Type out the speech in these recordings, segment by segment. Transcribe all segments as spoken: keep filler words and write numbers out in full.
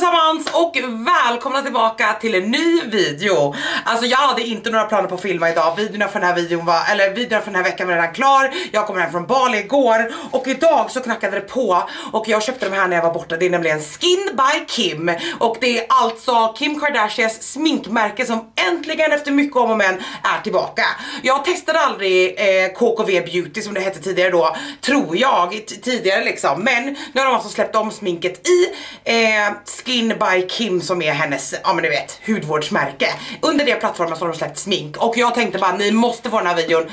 allesammans och välkomna tillbaka till en ny video. Alltså jag hade inte några planer på att filma idag. Videorna för den här videon var, eller videorna för den här veckan var redan klar. Jag kom hem från Bali igår och idag så knackade det på och jag köpte de här när jag var borta. Det är nämligen Skin by Kim och det är alltså Kim Kardashians sminkmärke som äntligen efter mycket om och men är tillbaka. Jag testade aldrig eh, K K V Beauty som det hette tidigare då, tror jag, tidigare liksom. Men nu har de alltså släppt om sminket i eh, Skin by Kim som är hennes, ja men du vet, hudvårdsmärke. Under det plattformen så har de släppt smink och jag tänkte bara, ni måste få den här videon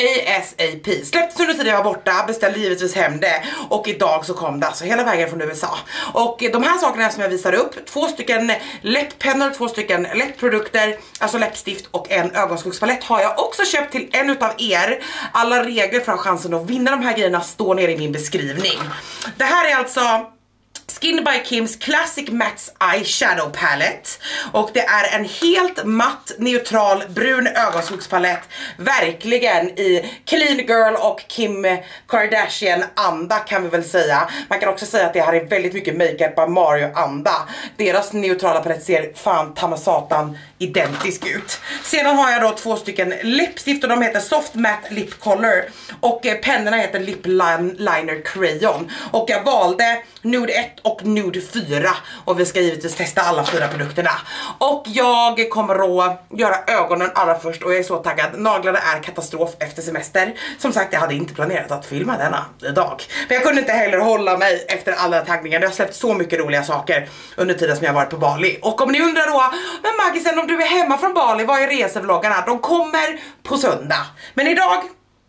ASAP. Släpptes under tiden jag var borta, beställde givetvis hem det och idag så kom det alltså hela vägen från U S A. Och de här sakerna som jag visar upp, två stycken läpppennor, två stycken läppprodukter, alltså läppstift och en ögonskuggspalett har jag också köpt till en utav er. Alla regler för att ha chansen att vinna de här grejerna står nere i min beskrivning. Det här är alltså Skin by Kims Classic Matte Eyeshadow Palette och det är en helt matt, neutral, brun ögonskuggspalett, verkligen i Clean Girl och Kim Kardashian anda kan vi väl säga. Man kan också säga att det här är väldigt mycket makeup by Mario anda. Deras neutrala palett ser fan tamma satan identisk ut. Sedan har jag då två stycken läppstift och de heter Soft Matte Lip Color och pennorna heter Lip Liner Crayon och jag valde Nude ett och Nude fyra och vi ska givetvis testa alla fyra produkterna. Och jag kommer att göra ögonen allra först och jag är så taggad. Naglarna är katastrof efter semester. Som sagt, jag hade inte planerat att filma denna idag. Men jag kunde inte heller hålla mig efter alla taggningar. Jag har släppt så mycket roliga saker under tiden som jag varit på Bali. Och om ni undrar då, men Maggisen, om du är hemma från Bali, vad är resevloggarna? De kommer på söndag. Men idag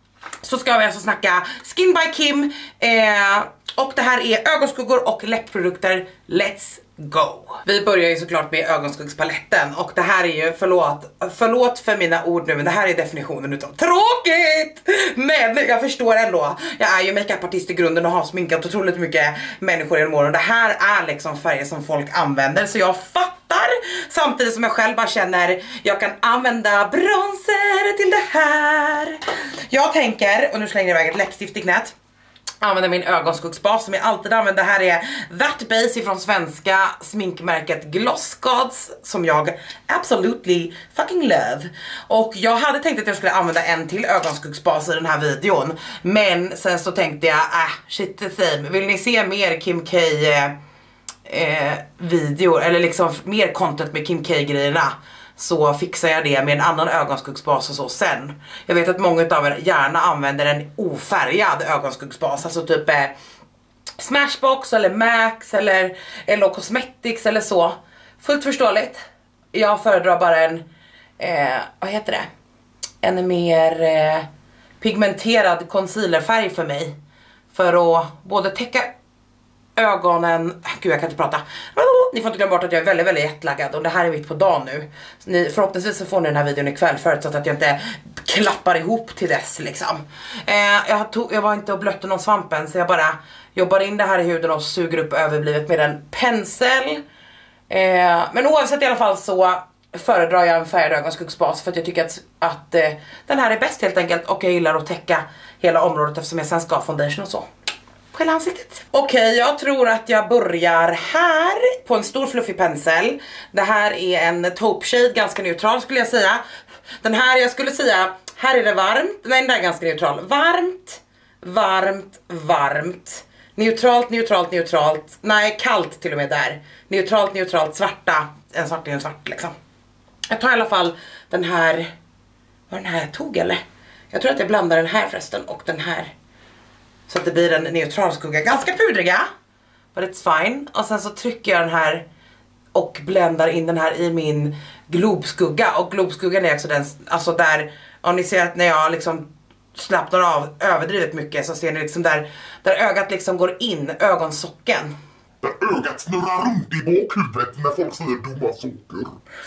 så ska vi alltså snacka Skin by Kim eh, och det här är ögonskuggor och läppprodukter. Let's go! Vi börjar ju såklart med ögonskuggspaletten och det här är ju, förlåt, förlåt för mina ord nu, men det här är definitionen utav tråkigt! Men jag förstår ändå, jag är ju makeupartist i grunden och har sminkat otroligt mycket människor genom åren och det här är liksom färger som folk använder så jag fattar. Samtidigt som jag själv bara känner jag kan använda bronzer till det här. Jag tänker, och nu slänger jag iväg ett läppstift i knät, använder min ögonskuggsbas som jag alltid använder. Det här är That Base från svenska sminkmärket Gloss Gods som jag absolutely fucking love. Och jag hade tänkt att jag skulle använda en till ögonskuggsbas i den här videon, men sen så tänkte jag, äh, shit the same. Vill ni se mer Kim K eh, eh, videor eller liksom mer content med Kim K grejerna, så fixar jag det med en annan ögonskuggsbas och så sen. Jag vet att många av er gärna använder en ofärgad ögonskuggsbas, alltså typ eh, Smashbox eller Max eller Hello Cosmetics eller så. Fullt förståeligt. Jag föredrar bara en, eh, vad heter det? En mer eh, pigmenterad concealerfärg för mig. För att både täcka ögonen, gud jag kan inte prata. Ni får inte glömma bort att jag är väldigt väldigt jättelaggad och det här är mitt på dagen nu. Ni, förhoppningsvis så får ni den här videon ikväll förutsatt att jag inte klappar ihop till dess liksom. Eh, jag, tog, jag var inte och blötte någon svampen så jag bara jobbar in det här i huden och suger upp överblivet med en pensel. Eh, men oavsett i alla fall så föredrar jag en färgad ögonskuggsbas för att jag tycker att, att eh, den här är bäst helt enkelt och jag gillar att täcka hela området eftersom jag sen ska ha foundation och så. Själva ansiktet. Okej, okay, jag tror att jag börjar här på en stor fluffig pensel. Det här är en taupe shade, ganska neutral skulle jag säga. Den här, jag skulle säga, här är det varmt. Nej, den där är ganska neutral. Varmt, varmt, varmt. Neutralt, neutralt, neutralt. Nej, kallt till och med där. Neutralt, neutralt, svarta. En svart är en svart liksom. Jag tar i alla fall den här. Var den här jag tog eller? Jag tror att jag blandar den här förresten och den här. Så att det blir en neutral skugga. Ganska pudriga. But it's fine. Och sen så trycker jag den här och bländar in den här i min globskugga. Och globskuggan är också den, alltså där, om ni ser att när jag liksom slappnar av överdrivet mycket så ser ni liksom där, där ögat liksom går in, ögonsocken. Där ögat snurrar runt i bakhuvudet när folk säger dumma saker.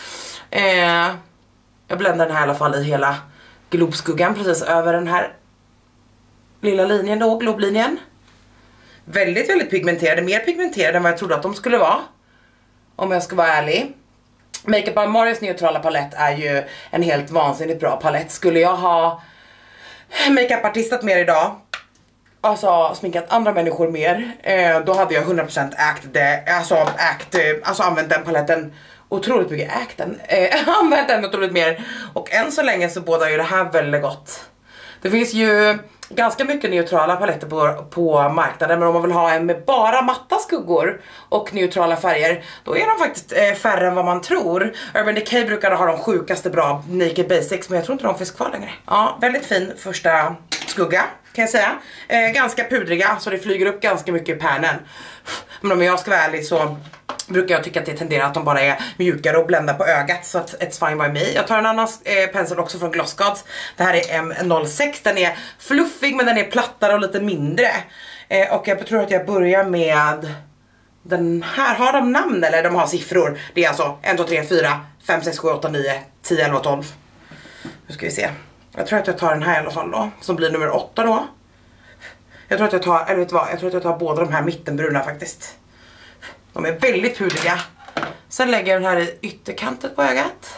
Eh, jag bländar den här i alla fall i hela globskuggan precis över den här lilla linjen då, globlinjen. Väldigt, väldigt pigmenterade. Mer pigmenterade än vad jag trodde att de skulle vara. Om jag ska vara ärlig. Makeup by Marios neutrala palett är ju en helt vansinnigt bra palett. Skulle jag ha makeupartistat mer idag alltså sminkat andra människor mer, eh, då hade jag hundra procent ägt det, alltså, ägt, alltså använt den paletten otroligt mycket, ägt den, eh, använt den otroligt mer. Och än så länge så båda ju det här väldigt gott. Det finns ju ganska mycket neutrala paletter på, på marknaden, men om man vill ha en med bara matta skuggor och neutrala färger, då är de faktiskt eh, färre än vad man tror. Urban Decay brukar ha de sjukaste bra Naked Basics, men jag tror inte de finns kvar längre. Ja, väldigt fin första skugga kan jag säga. Eh, ganska pudriga, så det flyger upp ganska mycket i pärnen. Men om jag ska vara ärlig så brukar jag tycka att det tenderar att de bara är mjukare och bländar på ögat, så att it's fine by me. Jag tar en annan eh, pensel också från Gloss Gods. Det här är M noll sex. Den är fluffig men den är plattare och lite mindre. Eh, och jag tror att jag börjar med den här. Har de namn eller de har siffror? Det är alltså ett, två, tre, fyra, fem, sex, sju, åtta, nio, tio, elva, tolv. Nu ska vi se. Jag tror att jag tar den här i alla fall då, som blir nummer åtta då. Jag tror att jag tar, eller vet du vad, jag tror att jag tar båda de här mittenbruna faktiskt. De är väldigt pudriga. Sen lägger jag den här i ytterkanten på ögat.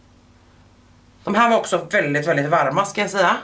De här var också väldigt, väldigt varma ska jag säga.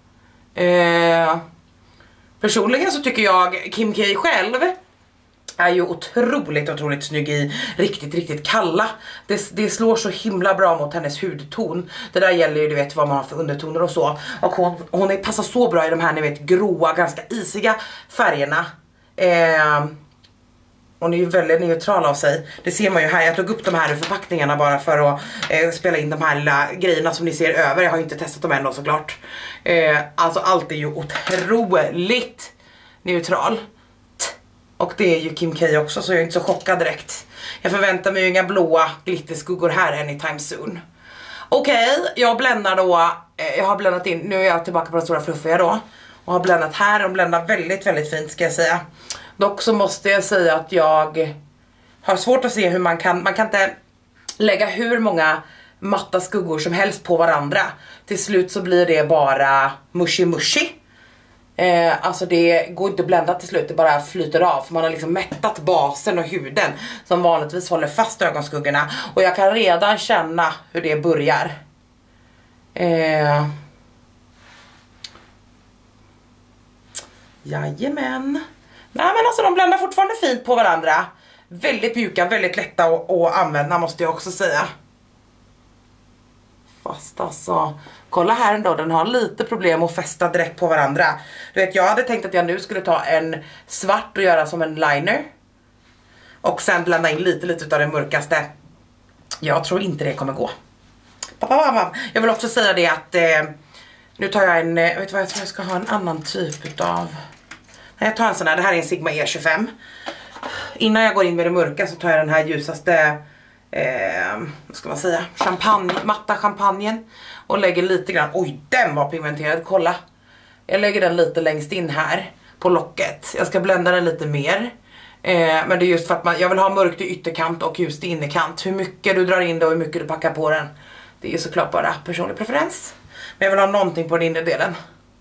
Eh, personligen så tycker jag Kim K själv är ju otroligt, otroligt snygg i riktigt, riktigt kalla. Det, det slår så himla bra mot hennes hudton. Det där gäller ju, du vet vad man har för undertoner och så. Och hon, hon är, passar så bra i de här, ni vet, gråa, ganska isiga färgerna. Eh, hon är ju väldigt neutral av sig. Det ser man ju här, jag tog upp de här förpackningarna bara för att eh, spela in de här lilla grejerna som ni ser över. Jag har inte testat dem än då såklart. Eh, alltså allt är ju otroligt neutral. Och det är ju Kim K också, så jag är inte så chockad direkt. Jag förväntar mig ju inga blåa glitterskuggor här anytime soon. Okej, okay, jag bländar då. Jag har bländat in, nu är jag tillbaka på den stora fluffiga då. Och har bländat här, och bländar väldigt, väldigt fint ska jag säga. Dock så måste jag säga att jag har svårt att se hur man kan, man kan inte lägga hur många matta skuggor som helst på varandra. Till slut så blir det bara mushy mushy. Eh, alltså det går inte att blända till slut, det bara flyter av. För man har liksom mättat basen och huden som vanligtvis håller fast ögonskuggorna. Och jag kan redan känna hur det börjar. Eh, jajamän. Nej men alltså de bländar fortfarande fint på varandra. Väldigt mjuka, väldigt lätta att, att använda måste jag också säga. Fast alltså, kolla här ändå, den har lite problem att fästa direkt på varandra. Du vet, jag hade tänkt att jag nu skulle ta en svart och göra som en liner. Och sen blanda in lite, lite av det mörkaste. Jag tror inte det kommer gå. Jag vill också säga det att eh, nu tar jag en, vet du vad, jag tror jag ska ha en annan typ av. Nej, jag tar en sån här, det här är en Sigma E tjugofem. Innan jag går in med det mörka så tar jag den här ljusaste, eh, vad ska man säga, champagne, matta champagnen. Och lägger lite grann, oj den var pigmenterad, kolla. Jag lägger den lite längst in här på locket. Jag ska blända den lite mer. Eh, men det är just för att man, jag vill ha mörkt i ytterkant och ljust i innerkant. Hur mycket du drar in det och hur mycket du packar på den, det är såklart bara personlig preferens. Men jag vill ha någonting på den inre delen.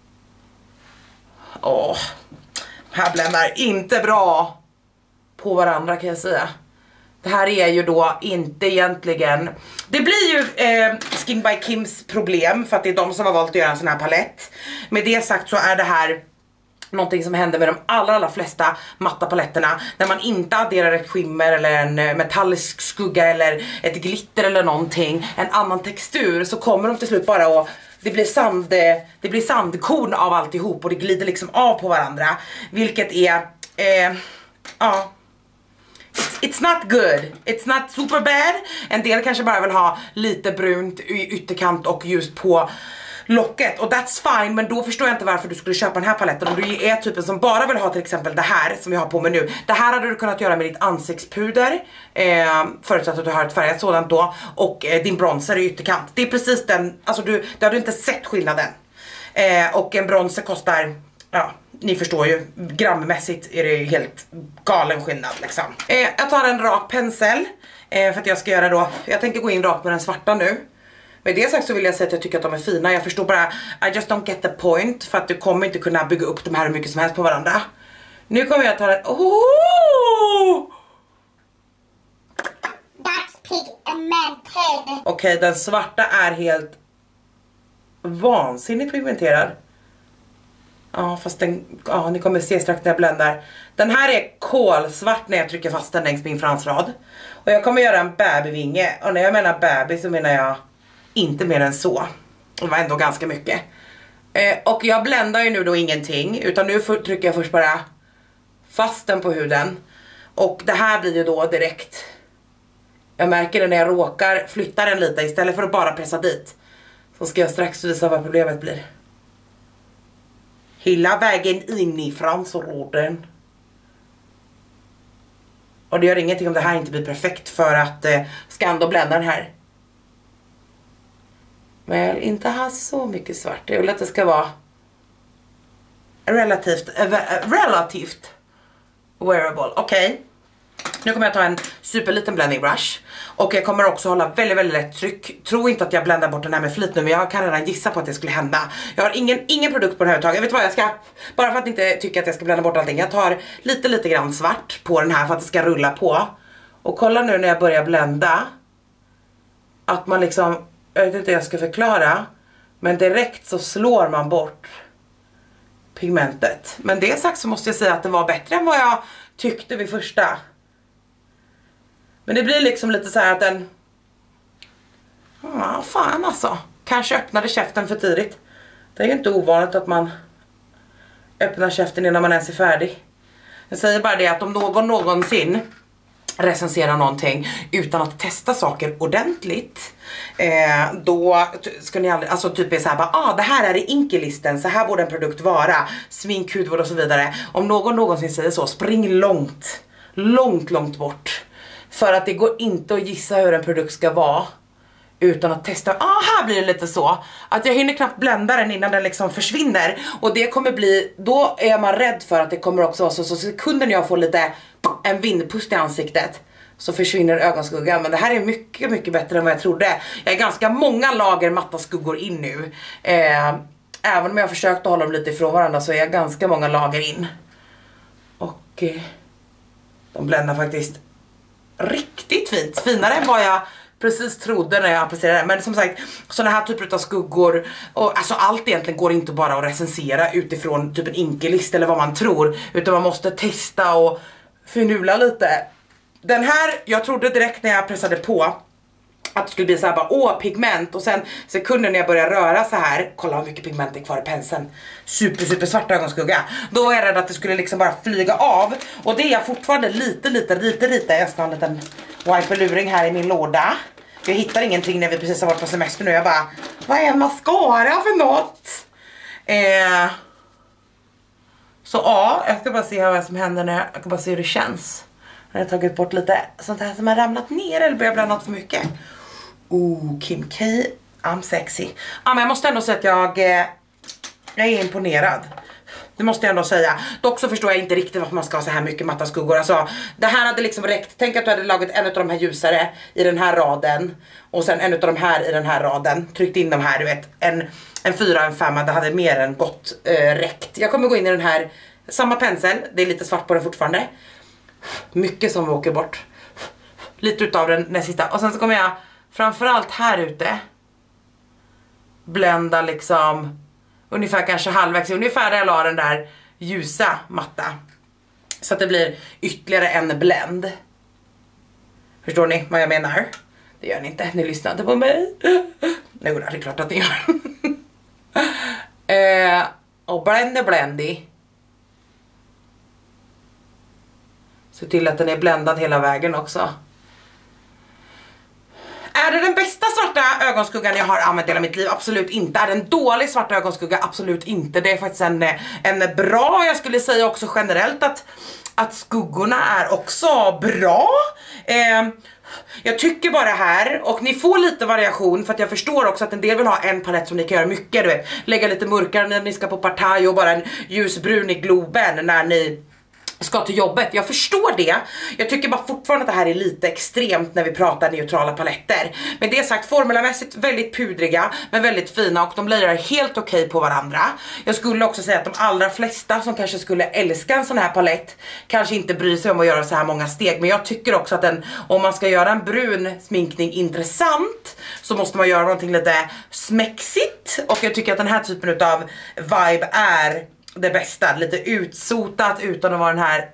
Åh, här bländar inte bra på varandra kan jag säga. Det här är ju då inte egentligen, det blir ju eh, Skin by Kims problem, för att det är de som har valt att göra en sån här palett. Med det sagt så är det här någonting som händer med de allra, allra flesta matta paletterna. När man inte adderar ett skimmer eller en metallisk skugga eller ett glitter eller någonting, en annan textur, så kommer de till slut bara att det blir sand, det blir sandkorn av alltihop och det glider liksom av på varandra, vilket är eh, ja, it's not good, it's not super bad. En del kanske bara vill ha lite brunt i ytterkant och just på locket, och that's fine, men då förstår jag inte varför du skulle köpa den här paletten om du är typen som bara vill ha till exempel det här som jag har på mig nu. Det här hade du kunnat göra med ditt ansiktspuder, eh, förutsatt att du har ett färgat sådant då, och eh, din bronzer i ytterkant. Det är precis den, alltså du, det har du inte sett skillnaden. Eh, och en bronzer kostar, ja, ni förstår ju, grammässigt är det helt galen skillnad liksom. Eh, jag tar en rak pensel eh, för att jag ska göra då, jag tänker gå in rakt med den svarta nu. Med det sagt så vill jag säga att jag tycker att de är fina. Jag förstår bara, I just don't get the point, för att du kommer inte kunna bygga upp de här hur mycket som helst på varandra. Nu kommer jag ta den, oh! That's pigmented. Okej, okay, den svarta är helt vansinnigt pigmenterad. Ja, fast den, ja, ni kommer se strax när jag bländar. Den här är kolsvart när jag trycker fast den längs min fransrad. Och jag kommer göra en babyvinge. Och när jag menar baby så menar jag inte mer än så. Det var ändå ganska mycket. Eh, och jag bländar ju nu då ingenting. Utan nu för, trycker jag först bara fast den på huden. Och det här blir ju då direkt. Jag märker det när jag råkar flytta den lite istället för att bara pressa dit. Så ska jag strax visa vad problemet blir. Hela vägen in i fransraden. Och det gör ingenting om det här inte blir perfekt för att eh, ska ändå blända den här. Men jag vill inte ha så mycket svart. Jag vill att det ska vara relativt, äh, relativt wearable. Okej. Okay. Nu kommer jag ta en superliten blending brush. Och jag kommer också hålla väldigt, väldigt lätt tryck. Tro inte att jag bländar bort den här med flit nu. Men jag kan redan gissa på att det skulle hända. Jag har ingen, ingen produkt på den här övertaget. Jag vet vad jag ska, bara för att inte tycka att jag ska blända bort allting. Jag tar lite, lite grann svart på den här för att det ska rulla på. Och kolla nu när jag börjar blända. Att man liksom, jag vet inte hur jag ska förklara. Men direkt så slår man bort pigmentet. Men det sagt så måste jag säga att det var bättre än vad jag tyckte vid första. Men det blir liksom lite så här att den... Ja, fan alltså. Kanske öppnade käften för tidigt. Det är ju inte ovanligt att man öppnar käften innan man ens är färdig. Jag säger bara det att om någon någonsin recenserar någonting utan att testa saker ordentligt, eh, då ska ni aldrig, alltså typ är så här bara, ah, det här är i Inkey-listen, så här borde en produkt vara, smink, hudvård och så vidare. Om någon någonsin säger så, spring långt, långt, långt bort. För att det går inte att gissa hur en produkt ska vara utan att testa. Ah, här blir det lite så att jag hinner knappt blända den innan den liksom försvinner. Och det kommer bli, då är man rädd för att det kommer också vara så, så sekunden jag får lite en vindpust i ansiktet så försvinner ögonskuggan. Men det här är mycket, mycket bättre än vad jag trodde. Jag är ganska många lager matta skuggor in nu. Eh, även om jag har försökt att hålla dem lite ifrån varandra så är jag ganska många lager in. Och eh, de bländar faktiskt riktigt fint, finare än vad jag precis trodde när jag applicerade. Men som sagt, sådana här typer av skuggor och alltså allt egentligen går inte bara att recensera utifrån typ en Inkey-list eller vad man tror, utan man måste testa och finula lite. Den här, jag trodde direkt när jag pressade på att det skulle bli så här bara, åh, pigment. Och sen sekunden när jag börjar röra så här, kolla hur mycket pigment är kvar i penseln. Super, super svart ögonskugga. Då var jag rädd att det skulle liksom bara flyga av. Och det är jag fortfarande lite, lite, lite, lite. Jag ska ha en liten wiper-luring här i min låda. Jag hittar ingenting när vi precis har varit på semester nu. Jag bara, vad är en mascara för något? Eh, så ja, jag ska bara se vad som händer när jag, jag kan bara se hur det känns. Jag har tagit bort lite sånt här som har ramlat ner eller börjar blanda för mycket. Oh, Kim K, I'm sexy. Ja, men jag måste ändå säga att jag, eh, jag är imponerad. Det måste jag ändå säga. Dock så förstår jag inte riktigt varför man ska ha så här mycket matta skuggor. Alltså, det här hade liksom räckt. Tänk att du hade lagat en av de här ljusare i den här raden. Och sen en av de här i den här raden. Tryckt in de här, du vet. En, en fyra, en femma. Det hade mer än gott eh, räckt. Jag kommer gå in i den här, samma pensel. Det är lite svart på den fortfarande. Mycket som åker bort. Lite utav den nästa sista. Och sen så kommer jag framförallt här ute blända liksom ungefär kanske halvvägs, ungefär där jag la den där ljusa matta. Så att det blir ytterligare en blend. Förstår ni vad jag menar? Det gör ni inte, ni lyssnar inte på mig. Nej, det är klart att ni gör. eh, och blende blendy. Se till att den är bländad hela vägen också. Är det den bästa svarta ögonskuggan jag har använt i hela mitt liv? Absolut inte. Är det en dålig svarta ögonskugga? Absolut inte. Det är faktiskt en, en bra, jag skulle säga också generellt att, att skuggorna är också bra. Eh, jag tycker bara här, och ni får lite variation för att jag förstår också att en del vill ha en palett som ni kan göra mycket, du vet. Lägga lite mörkare när ni ska på partaj och bara en ljusbrun i globen när ni ska till jobbet. Jag förstår det. Jag tycker bara fortfarande att det här är lite extremt när vi pratar neutrala paletter. Men det är sagt, formulamässigt väldigt pudriga men väldigt fina och de layrar helt okej okay på varandra. Jag skulle också säga att de allra flesta som kanske skulle älska en sån här palett kanske inte bryr sig om att göra så här många steg. Men jag tycker också att den, om man ska göra en brun sminkning intressant så måste man göra någonting lite smexigt. Och jag tycker att den här typen av vibe är det bästa. Lite utsotat utan att vara den här,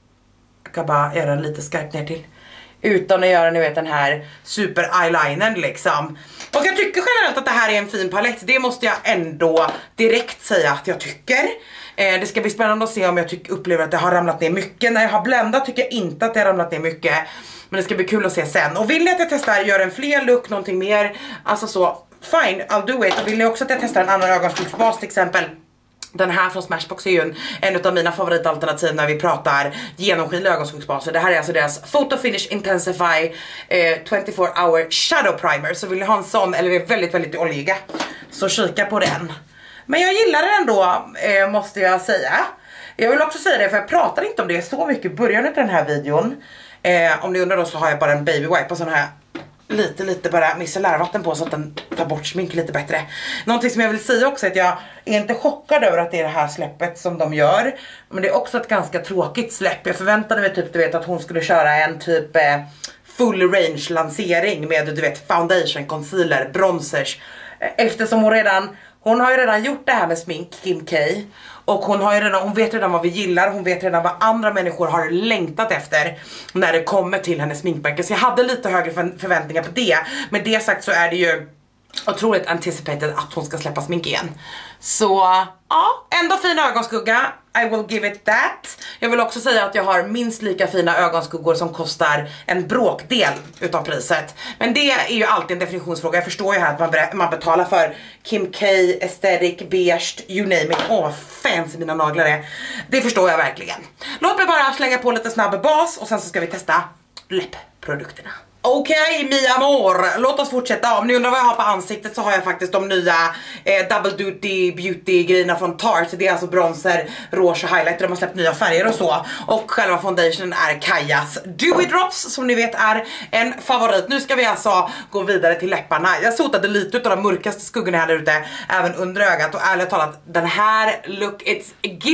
jag kan bara göra den lite skarpt ner till, utan att göra, ni vet, den här super eyelinern liksom. Och jag tycker generellt att det här är en fin palett. Det måste jag ändå direkt säga att jag tycker. eh, Det ska bli spännande att se om jag tycker, upplever att det har ramlat ner mycket. När jag har bländat tycker jag inte att det har ramlat ner mycket. Men det ska bli kul att se sen. Och vill ni att jag testar, gör en fler look, någonting mer, alltså så, fine, I'll do it. Och vill ni också att jag testar en annan ögonskuggsbas till exempel, den här från Smashbox är ju en, en av mina favoritalternativ när vi pratar genomskinliga ögonskuggsbaser. Det här är alltså deras Photo Finish Intensify eh, twenty-four hour Shadow Primer. Så vill ni ha en sån, eller är väldigt väldigt oljiga, så kika på den. Men jag gillar den ändå, eh, måste jag säga. Jag vill också säga det, för jag pratar inte om det så mycket i början av den här videon. eh, Om ni undrar då, så har jag bara en baby wipe och sån här lite lite bara micellärvatten på så att den tar bort smink lite bättre. Någonting som jag vill säga också är att jag är inte chockad över att det är det här släppet som de gör. Men det är också ett ganska tråkigt släpp. Jag förväntade mig typ, du vet, att hon skulle köra en typ eh, full range lansering med, du vet, foundation, concealer, bronzers. Eftersom hon redan, hon har ju redan gjort det här med smink, Kim K. Och hon, har ju redan, hon vet redan vad vi gillar. Hon vet redan vad andra människor har längtat efter när det kommer till hennes sminkmärke. Så jag hade lite högre förväntningar på det. Men det sagt så är det ju otroligt anticipated att hon ska släppa smink igen. Så ja, ändå fin ögonskugga. I will give it that. Jag vill också säga att jag har minst lika fina ögonskuggor som kostar en bråkdel utav priset. Men det är ju alltid en definitionsfråga. Jag förstår ju här att man, man betalar för Kim K, Aesthetic, Beige, you name it. Åh, vad fancy mina naglar är. Det förstår jag verkligen. Låt mig bara slänga på lite snabb bas och sen så ska vi testa läppprodukterna. Okej, okay, mi amor, låt oss fortsätta. Om ni undrar vad jag har på ansiktet så har jag faktiskt de nya eh, Double Duty Beauty grejerna från Tarte. Det är alltså bronzer, rouge och highlighter. De har släppt nya färger och så. Och själva foundationen är Kajas Dewy Drops, som ni vet är en favorit. Nu ska vi alltså gå vidare till läpparna. Jag sotade lite av de mörkaste skuggorna här där ute, även under ögat. Och ärligt talat, den här look, it's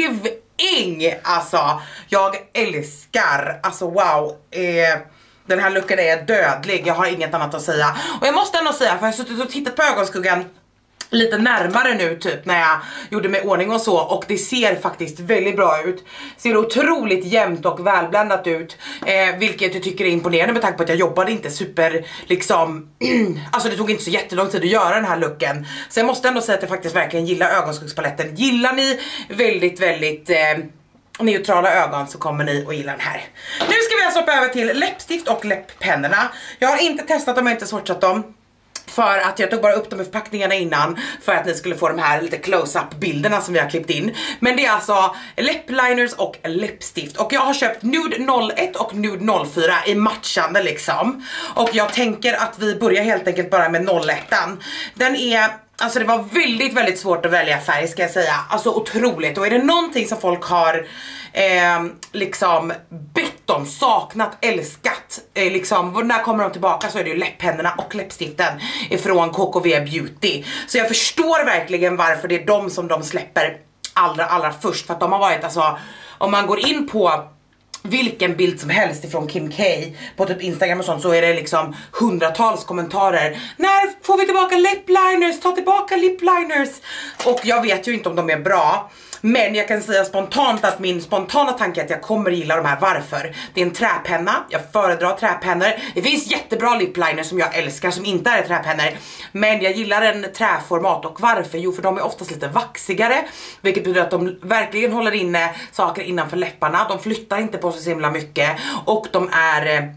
giving. Alltså, jag älskar, alltså wow, eh, den här looken är dödlig, jag har inget annat att säga. Och jag måste ändå säga, för jag har suttit och tittat på ögonskuggan lite närmare nu typ när jag gjorde mig ordning och så, och det ser faktiskt väldigt bra ut. Ser otroligt jämnt och välbländat ut, eh, vilket jag tycker är imponerande med tanke på att jag jobbade inte super liksom alltså det tog inte så jättelång tid att göra den här looken. Så jag måste ändå säga att jag faktiskt verkligen gillar ögonskuggspaletten. Gillar ni väldigt väldigt eh, neutrala ögon så kommer ni att gilla den här. Nu ska vi alltså hoppa över till läppstift och läpppennorna. Jag har inte testat dem, jag har inte swatchat dem, för att jag tog bara upp dem i förpackningarna innan för att ni skulle få de här lite close-up bilderna som vi har klippt in. Men det är alltså läppliners och läppstift. Och jag har köpt Nude noll ett och Nude noll fyra i matchande liksom. Och jag tänker att vi börjar helt enkelt bara med noll ett. Den är, alltså det var väldigt väldigt svårt att välja färg, ska jag säga. Alltså otroligt. Och är det någonting som folk har eh, liksom bett om, saknat, älskat, eh, liksom när kommer de tillbaka, så är det ju läpppennorna och läppstiften ifrån K K V Beauty. Så jag förstår verkligen varför det är de som de släpper allra allra först. För att de har varit, alltså, om man går in på vilken bild som helst ifrån Kim K på typ Instagram och sånt, så är det liksom hundratals kommentarer. När får vi tillbaka lipliners? Ta tillbaka lipliners! Och jag vet ju inte om de är bra, men jag kan säga spontant att min spontana tanke är att jag kommer gilla de här. Varför? Det är en träpenna, jag föredrar träpennor. Det finns jättebra lipliners som jag älskar som inte är träpennor, men jag gillar en träformat. Och varför? Jo, för de är oftast lite vaxigare, vilket betyder att de verkligen håller inne saker innanför läpparna. De flyttar inte på så himla mycket, och de är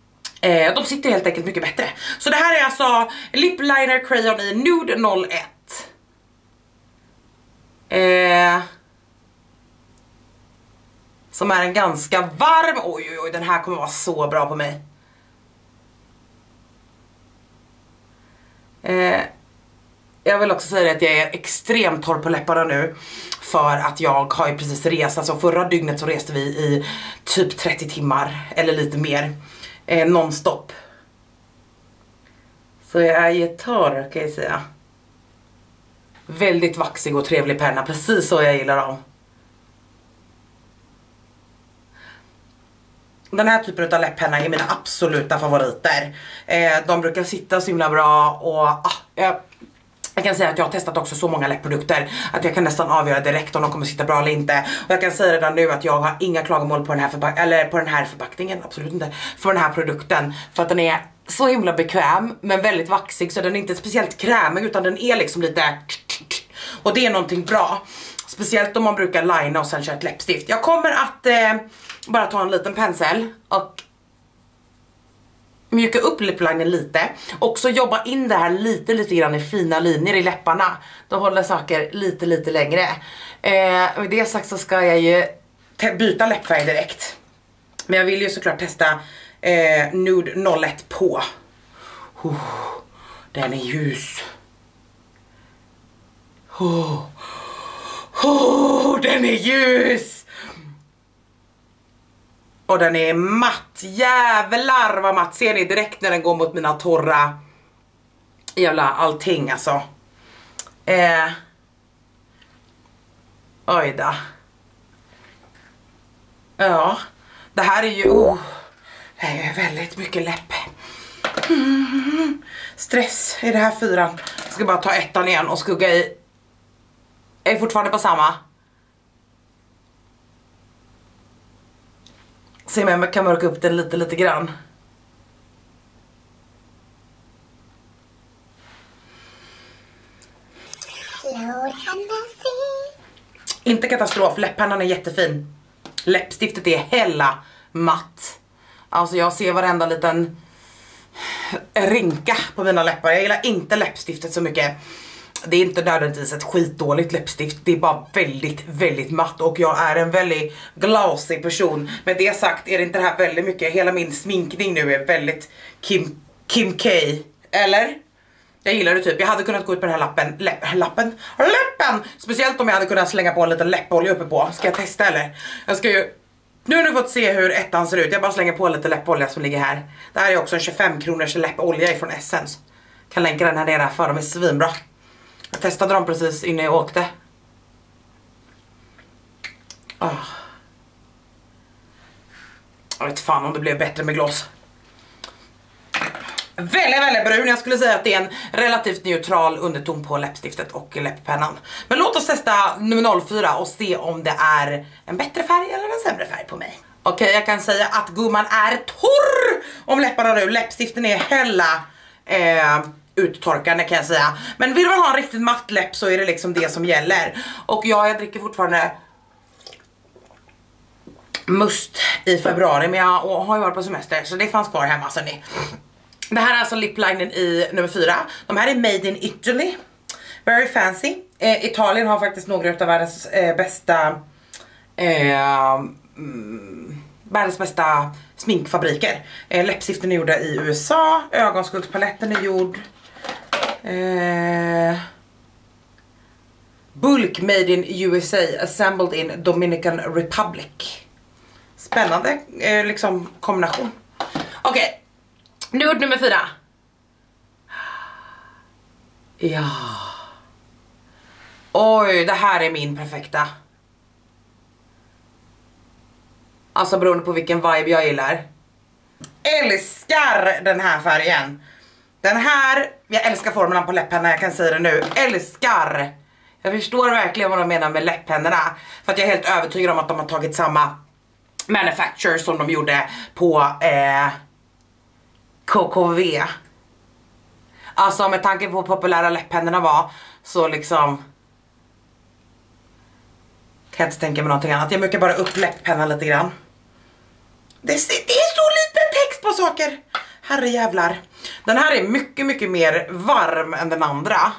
eh, de sitter helt enkelt mycket bättre. Så det här är alltså Lip Liner Crayon i Nude noll ett. Eh, som är en ganska varm, oj oj oj, den här kommer vara så bra på mig. Eh, jag vill också säga att jag är extremt torr på läpparna nu, för att jag har ju precis rest, alltså förra dygnet så reste vi i typ trettio timmar eller lite mer, eh, nonstop. Så jag är jättetorr, kan jag säga. Väldigt vaxig och trevlig penna, precis så jag gillar dem. Den här typen av läpppenna är mina absoluta favoriter. Eh, de brukar sitta så himla bra, och ah, jag, Jag kan säga att jag har testat också så många läppprodukter att jag kan nästan avgöra direkt om de kommer sitta bra eller inte. Och jag kan säga redan nu att jag har inga klagomål på den här, förpack eller på den här förpackningen, absolut inte, för den här produkten. För att den är så himla bekväm men väldigt vaxig, så den är inte speciellt krämig utan den är liksom lite... Och det är någonting bra. Speciellt om man brukar linea och sen köra ett läppstift. Jag kommer att eh, bara ta en liten pensel och mjuka upp liplinen lite. Och så jobba in det här lite lite grann i fina linjer i läpparna. Då håller saker lite lite längre. Eh, med det sagt så ska jag ju byta läppfärg direkt. Men jag vill ju såklart testa eh, Nude noll ett på. Oh, den är ljus. Oh, oh, den är ljus. Och den är matt. Jävlar vad matt. Ser ni direkt när den går mot mina torra jävla allting alltså. Eh. Oj då. Ja. Det här är ju... Oh, det här är väldigt mycket läpp. Mm. Stress i det här fyran. Jag ska bara ta ettan igen och skugga i. Jag är fortfarande på samma. Se om jag kan mörka upp den lite lite grann. Inte katastrof, läpppennan är jättefin. Läppstiftet är hella matt. Alltså jag ser varenda liten rynka på mina läppar. Jag gillar inte läppstiftet så mycket. Det är inte nödvändigtvis ett skitdåligt läppstift. Det är bara väldigt, väldigt matt. Och jag är en väldigt glossy person. Med det sagt är det inte det här väldigt mycket. Hela min sminkning nu är väldigt Kim, Kim K. Eller? Jag gillar det typ. Jag hade kunnat gå ut på den här lappen. Läpp, lappen? Läppen! Speciellt om jag hade kunnat slänga på en liten läppolja uppe på. Ska jag testa eller? Jag ska ju... Nu har ni fått se hur ettan ser ut. Jag bara slänger på lite läppolja som ligger här. Det här är också en tjugofem kronors läppolja från Essence. Kan länka den här nere för de är svinbra. Jag testade dem precis innan jag åkte. Oh. Jag vet fan om det blev bättre med gloss. Väldigt, väldigt brun. Jag skulle säga att det är en relativt neutral underton på läppstiftet och läpppennan. Men låt oss testa nummer noll fyra och se om det är en bättre färg eller en sämre färg på mig. Okej, okay, jag kan säga att gumman är torr om läpparna nu. Läppstiften är hella eh, uttorkande kan jag säga. Men vill man ha en riktigt matt läpp så är det liksom det som gäller. Och ja, jag dricker fortfarande must i februari, men jag har ju varit på semester så det fanns kvar hemma så ni. Det här är alltså liplinen i nummer fyra. De här är made in Italy. Very fancy. Eh, Italien har faktiskt några av världens eh, bästa eh, mm, världens bästa sminkfabriker. Eh, läppstiften är gjorda i U S A. Ögonskuggspaletten är gjord eh, bulk made in U S A, assembled in Dominican Republic. Spännande eh, liksom kombination. Okej. Okay. Nude nummer fyra. Ja. Oj, det här är min perfekta. Alltså beroende på vilken vibe jag gillar. Älskar den här färgen. Den här, jag älskar formen på läppenna, jag kan säga det nu. Älskar. Jag förstår verkligen vad de menar med läppennorna. För att jag är helt övertygad om att de har tagit samma manufacturer som de gjorde på eh, K K V. Alltså med tanke på hur populära läpppennorna var så liksom kan jag inte tänka mig någonting annat. Jag mörkar bara upp läpppennan lite grann. Det är, det är så lite text på saker. Herre jävlar. Den här är mycket mycket mer varm än den andra.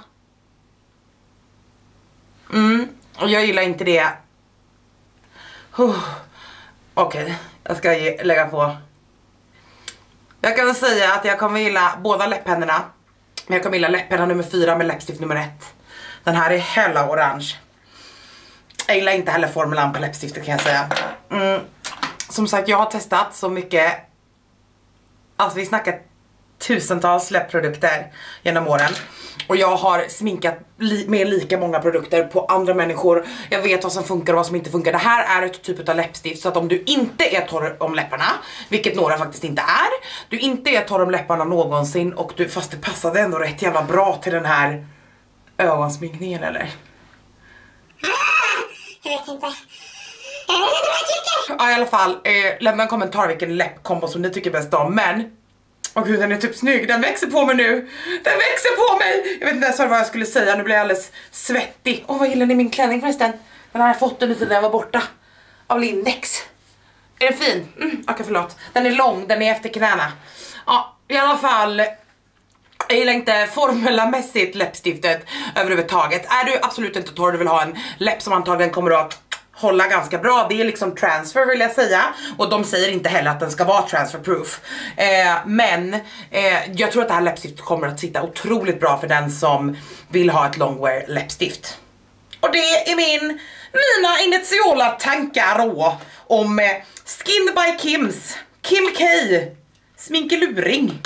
Mm, och jag gillar inte det. uh. Okej, okay, jag ska ge, lägga på. Jag kan säga att jag kommer gilla båda läpppennorna. Men jag kommer gilla läpppenna nummer fyra med läppstift nummer ett. Den här är hella orange. Jag gillar inte heller formulan på läppstiftet kan jag säga. Mm. Som sagt, jag har testat så mycket. Alltså vi snackar tusentals läppprodukter genom åren. Och jag har sminkat li med lika många produkter på andra människor. Jag vet vad som funkar och vad som inte funkar. Det här är ett typ av läppstift så att om du inte är torr om läpparna, vilket några faktiskt inte är, du inte är torr om läpparna någonsin och du, fast det passade ändå rätt jävla bra till den här ögonsminkningen eller? Jag vet inte. Jag vet inte vad jag tycker. Ja, i alla fall, eh, lämna en kommentar vilken läppkombo som ni tycker bäst om. Men, åh gud, den är typ snygg. Den växer på mig nu. Den växer på mig. Jag vet inte ens vad jag skulle säga. Nu blir jag alldeles svettig. Åh, vad gillar ni min klänning förresten? Den har jag fått den lite när jag var borta. Av Lindex. Är den fin? Mm, okej, okay, förlåt. Den är lång, den är efter knäna. Ja, i alla fall. Jag gillar inte formulamässigt läppstiftet överhuvudtaget. Är du absolut inte torr, du vill ha en läpp som antagligen kommer att hålla ganska bra. Det är liksom transfer vill jag säga. Och de säger inte heller att den ska vara transfer proof. Eh, men eh, jag tror att det här läppstiftet kommer att sitta otroligt bra för den som vill ha ett longwear läppstift. Och det är min, mina initiala tankar då om eh, Skin by Kims Kim K sminkeluring.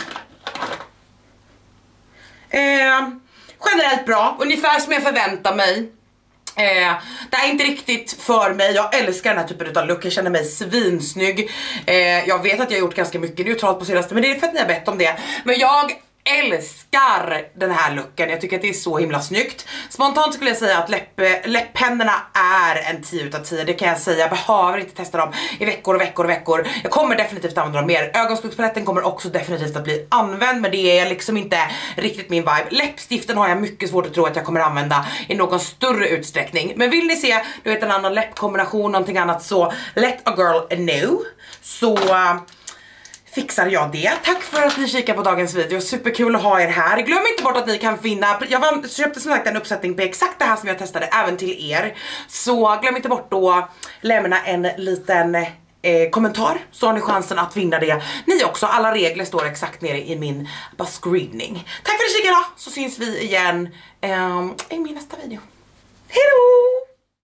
Eh, generellt bra, ungefär som jag förväntar mig. Eh, det är inte riktigt för mig. Jag älskar den här typen av look. Jag känner mig svinsnygg. eh, Jag vet att jag har gjort ganska mycket neutralt på senaste, men det är för att ni har bett om det. Men jag älskar den här looken. Jag tycker att det är så himla snyggt. Spontant skulle jag säga att läpp, läpppennorna är en tio utav tio. Det kan jag säga, jag behöver inte testa dem i veckor och veckor och veckor. Jag kommer definitivt använda dem mer. Ögonskugspaletten kommer också definitivt att bli använd, men det är liksom inte riktigt min vibe. Läppstiften har jag mycket svårt att tro att jag kommer använda i någon större utsträckning. Men vill ni se, du vet, en annan läppkombination, någonting annat, så let a girl know. Så fixar jag det. Tack för att ni kikar på dagens video. Superkul att ha er här. Glöm inte bort att ni kan finna, jag vann, köpte som sagt en uppsättning på exakt det här som jag testade även till er. Så glöm inte bort att lämna en liten eh, kommentar, så har ni chansen att vinna det. Ni också, alla regler står exakt nere i min beskrivning. Tack för att ni kikade, så syns vi igen eh, i min nästa video. Hej då!